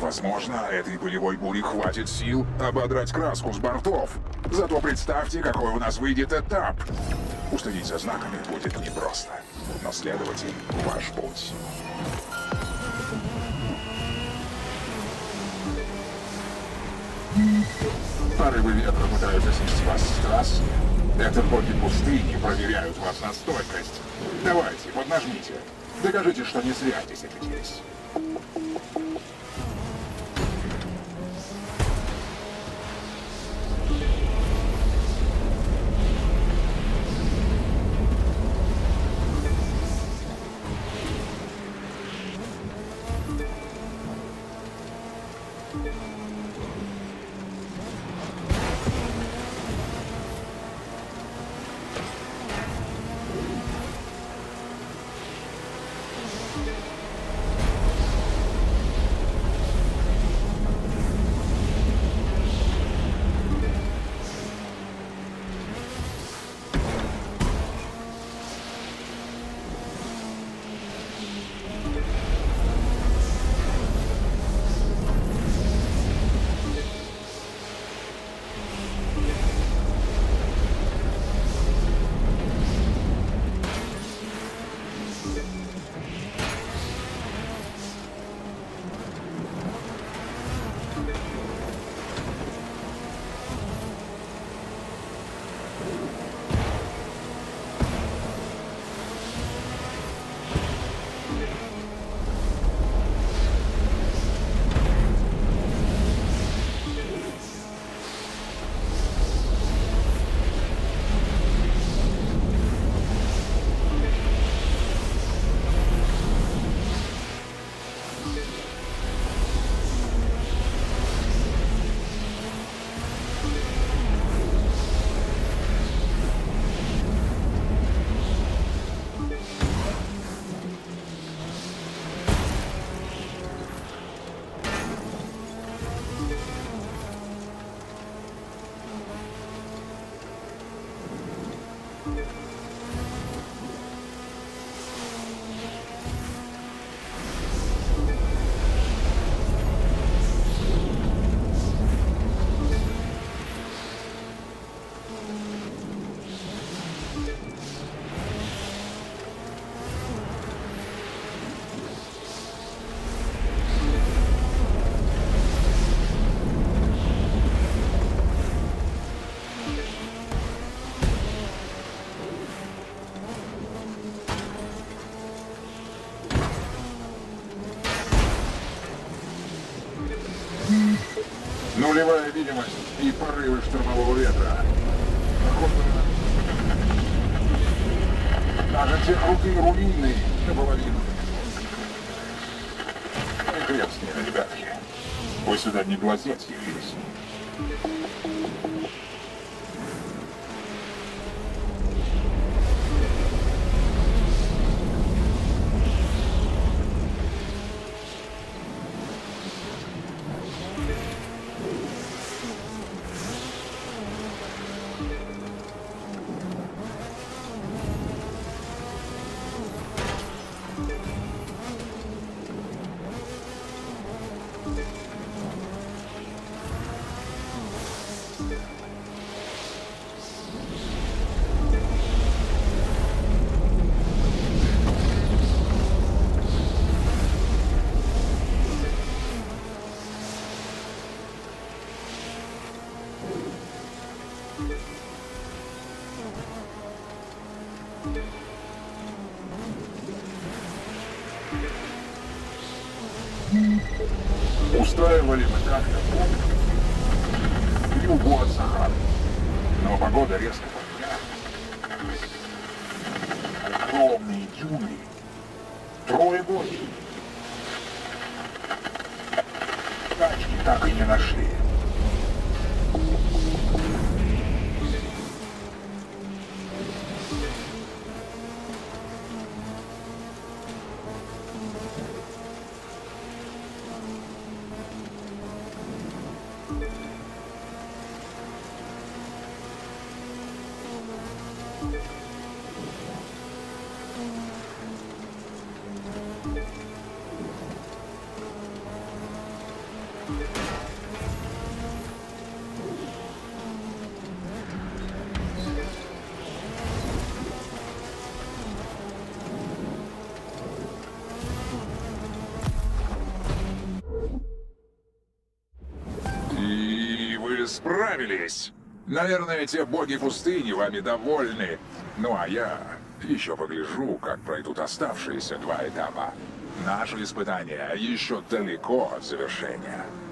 Возможно, этой пылевой бури хватит сил ободрать краску с бортов. Зато представьте, какой у нас выйдет этап. Уследить за знаками будет непросто. Но следовать им — ваш путь. Порывы ветра пытаются снести вас с трассы. Это боги пустыни проверяют вас на стойкость. Давайте, поднажмите. Докажите, что не зря здесь отличились. Нулевая видимость и порывы штормового ветра. Даже те крутые руины наполовину. И хрен с ними, ребятки. Вы сюда не глазеть явились. Устраивали мы как-то югу от Сахары, но погода резко поменялась. Огромные дюны, трое боги. Тачки так и не нашли. Вы справились! Наверное, те боги пустыни вами довольны. Ну а я еще погляжу, как пройдут оставшиеся 2 этапа. Наше испытание еще далеко от завершения.